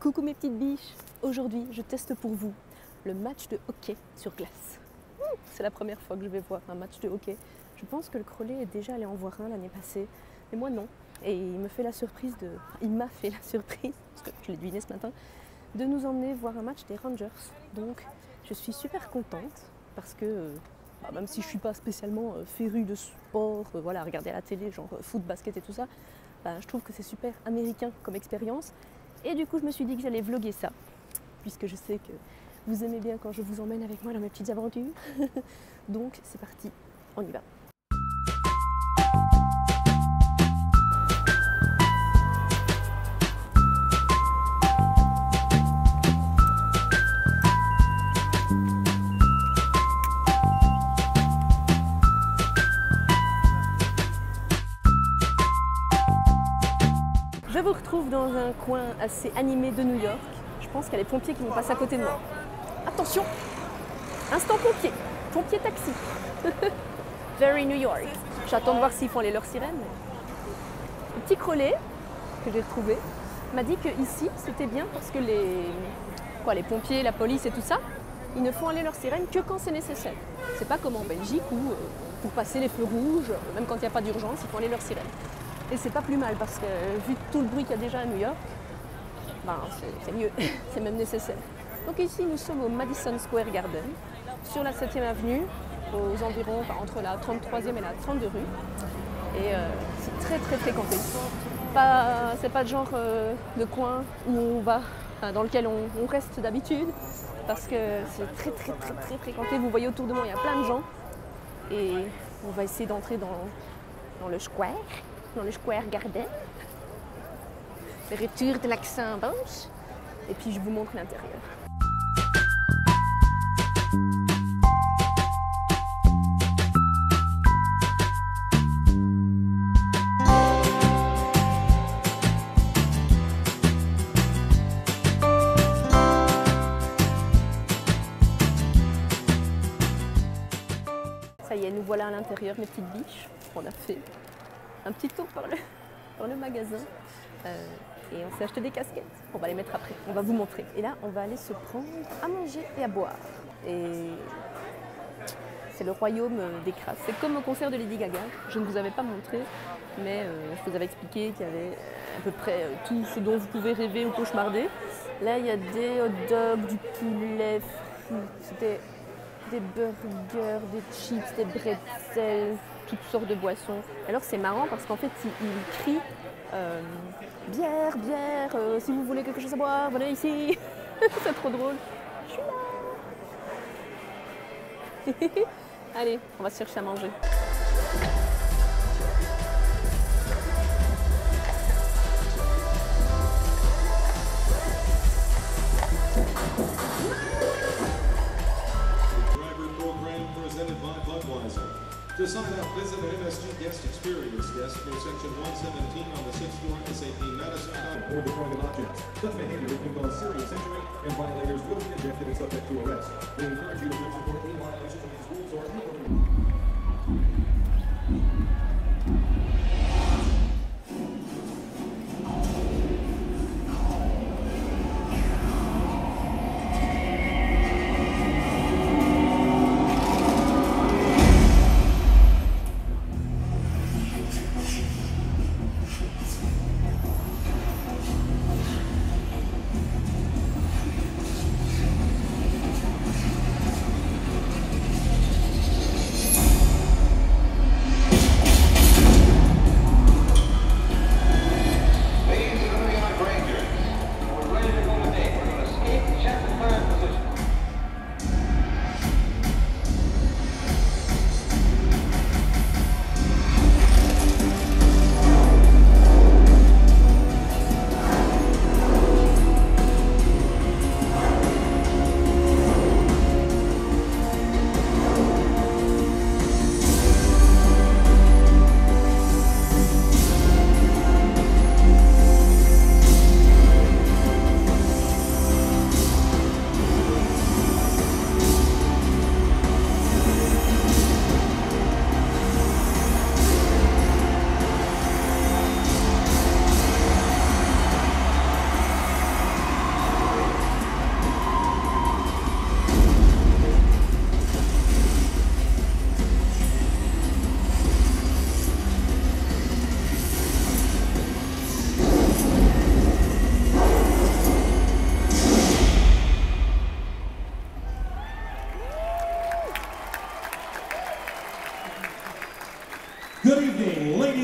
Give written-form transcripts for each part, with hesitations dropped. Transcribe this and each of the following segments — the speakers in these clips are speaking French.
Coucou mes petites biches. Aujourd'hui, je teste pour vous le match de hockey sur glace. C'est la première fois que je vais voir un match de hockey. Je pense que le Crollet est déjà allé en voir un l'année passée, mais moi non. Et il m'a fait la surprise, parce que je l'ai deviné ce matin, de nous emmener voir un match des Rangers. Donc je suis super contente parce que même si je ne suis pas spécialement férue de sport, voilà, regarder à la télé, genre foot, basket et tout ça, je trouve que c'est super américain comme expérience. Et du coup, je me suis dit que j'allais vlogger ça, puisque je sais que vous aimez bien quand je vous emmène avec moi dans mes petites aventures. Donc c'est parti, on y va. Je vous retrouve dans un coin assez animé de New York. Je pense qu'il y a les pompiers qui vont passer à côté de moi. Attention, instant pompier, pompier taxi. Very New York. J'attends de voir s'ils font aller leur sirène. Le petit Crollet que j'ai retrouvé m'a dit que ici c'était bien parce que les pompiers, la police et tout ça, ils ne font aller leur sirène que quand c'est nécessaire. C'est pas comme en Belgique où pour passer les feux rouges, même quand il n'y a pas d'urgence, ils font aller leur sirène. Et c'est pas plus mal parce que vu tout le bruit qu'il y a déjà à New York, c'est mieux, c'est même nécessaire. Donc ici nous sommes au Madison Square Garden, sur la 7e avenue, aux environs, entre la 33e et la 32 rue. Et c'est très très fréquenté. C'est pas le genre de coin où on va, dans lequel on reste d'habitude, parce que c'est très très très très fréquenté. Vous voyez autour de moi, il y a plein de gens. Et on va essayer d'entrer dans le square. Dans le Square Garden, le retour de l'accent belge, et puis je vous montre l'intérieur. Ça y est, nous voilà à l'intérieur, mes petites biches. On a fait un petit tour par le magasin et on s'est acheté des casquettes. On va les mettre après, on va vous montrer. Et là, on va aller se prendre à manger et à boire. Et c'est le royaume des crasses. C'est comme au concert de Lady Gaga. Je ne vous avais pas montré, mais je vous avais expliqué qu'il y avait à peu près tout ce dont vous pouvez rêver ou cauchemarder. Là, il y a des hot dogs, du poulet frit, des burgers, des chips, des bretzels, toutes sortes de boissons. Alors c'est marrant parce qu'en fait il crie bière, bière, si vous voulez quelque chose à boire, venez ici. C'est trop drôle. Je suis là. Allez, on va se chercher à manger. To sign up, visit MSG Guest Experience Desk near Section 117 on the 6th floor at SAP Madison. Or deployment objects. Such behavior is deemed a serious injury, and violators will be ejected and subject to arrest. We encourage you to report any violations of these rules or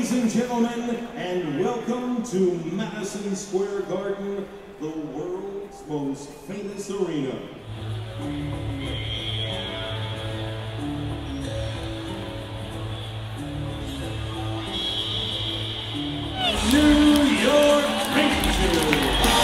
Ladies and gentlemen, and welcome to Madison Square Garden, the world's most famous arena. New York Rangers!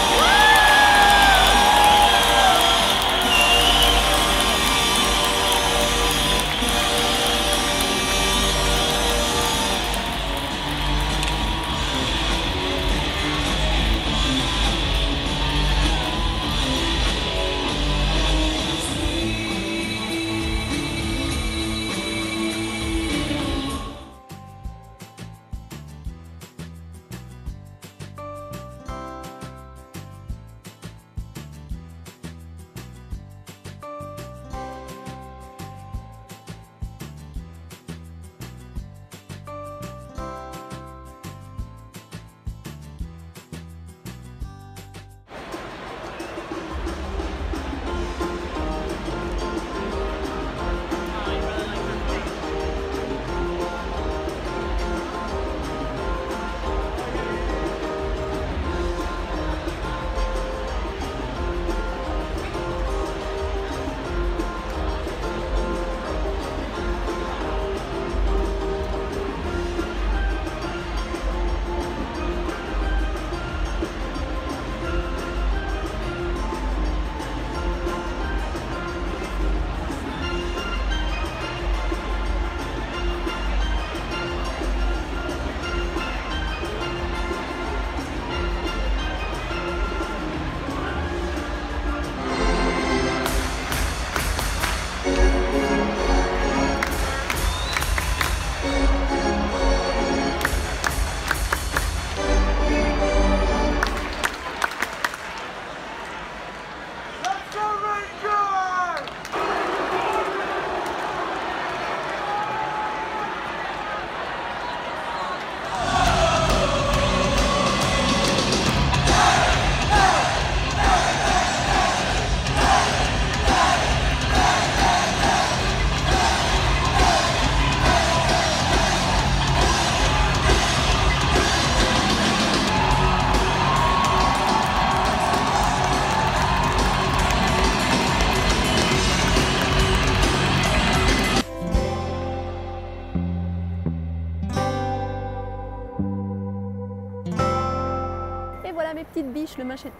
Mes petites biches, le match est...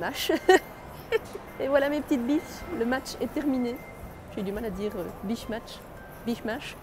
Et voilà mes petites biches, le match est terminé. J'ai du mal à dire biche match, biche match.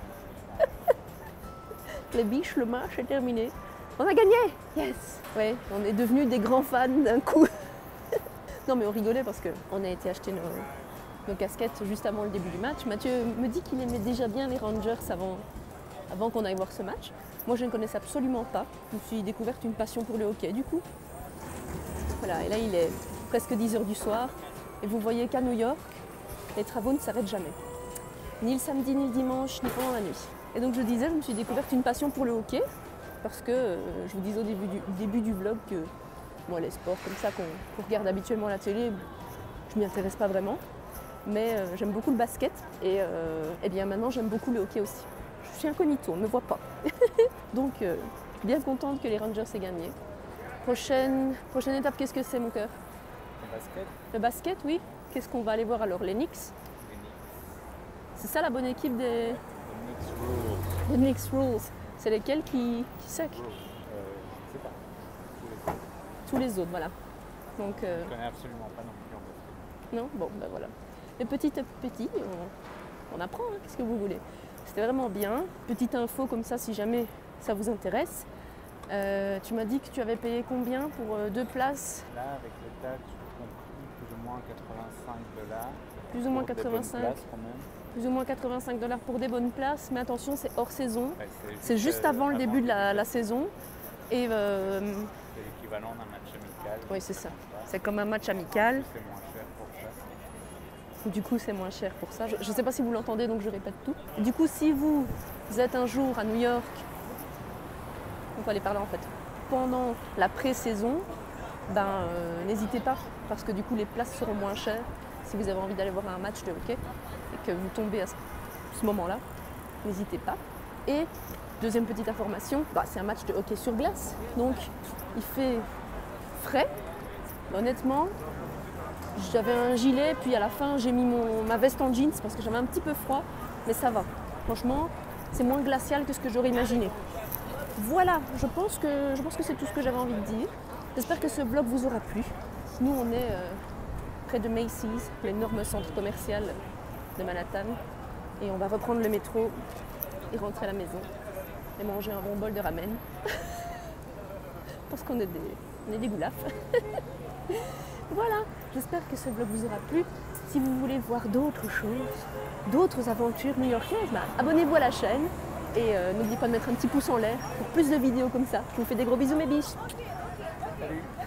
Les biches, le match est terminé. On a gagné. Yes. Ouais, on est devenus des grands fans d'un coup. Non mais on rigolait parce qu'on a été acheter nos casquettes juste avant le début du match. Mathieu me dit qu'il aimait déjà bien les Rangers avant qu'on aille voir ce match. Moi je ne connaissais absolument pas. Je me suis découverte une passion pour le hockey du coup. Voilà, et là il est presque 10 h du soir et vous voyez qu'à New York, les travaux ne s'arrêtent jamais. Ni le samedi, ni le dimanche, ni pendant la nuit. Et donc je disais, je me suis découverte une passion pour le hockey parce que je vous disais au début du vlog que moi les sports comme ça qu'on regarde habituellement à la télé, je m'y intéresse pas vraiment. Mais j'aime beaucoup le basket et bien maintenant j'aime beaucoup le hockey aussi. Je suis incognito, on ne me voit pas. Donc bien contente que les Rangers aient gagné. Prochaine étape, qu'est-ce que c'est mon cœur? Le basket. Le basket, oui. Qu'est-ce qu'on va aller voir alors? Les Knicks? C'est ça la bonne équipe des... The Knicks Rules. Rules. C'est lesquels qui suck? Je sais pas. Tous les autres, voilà. Donc, Je connais absolument pas non plus en basket. non? Bon, ben voilà. Et petit à petit, on apprend, hein, qu'est-ce que vous voulez. C'était vraiment bien. Petite info comme ça, si jamais ça vous intéresse. Tu m'as dit que tu avais payé combien pour 2 places? Là, avec les taxes, j'ai compris plus ou moins $85. Plus ou moins pour des 85. bonnes places, quand même. Plus ou moins $85 pour des bonnes places, mais attention, c'est hors saison. Ouais, C'est juste avant le début de la saison. Et C'est l'équivalent d'un match amical. oui, c'est ça. C'est comme un match amical. C'est moins cher pour ça. Du coup, c'est moins cher pour ça. Je ne sais pas si vous l'entendez, donc je répète tout. Du coup, si vous êtes un jour à New York, on va aller par là en fait, pendant la pré-saison, n'hésitez pas, parce que du coup, les places seront moins chères si vous avez envie d'aller voir un match de hockey et que vous tombez à ce moment-là. N'hésitez pas. Et Deuxième petite information, c'est un match de hockey sur glace, donc il fait frais. Honnêtement, j'avais un gilet, puis à la fin j'ai mis ma veste en jeans parce que j'avais un petit peu froid, mais ça va. Franchement, c'est moins glacial que ce que j'aurais imaginé. Voilà, je pense que c'est tout ce que j'avais envie de dire. J'espère que ce vlog vous aura plu. Nous, on est près de Macy's, l'énorme centre commercial de Manhattan, et on va reprendre le métro et rentrer à la maison et manger un bon bol de ramen parce qu'on est des goulafs. Voilà, j'espère que ce vlog vous aura plu. Si vous voulez voir d'autres choses, d'autres aventures new-yorkaises, abonnez-vous à la chaîne et n'oubliez pas de mettre un petit pouce en l'air pour plus de vidéos comme ça. Je vous fais des gros bisous mes biches. Salut.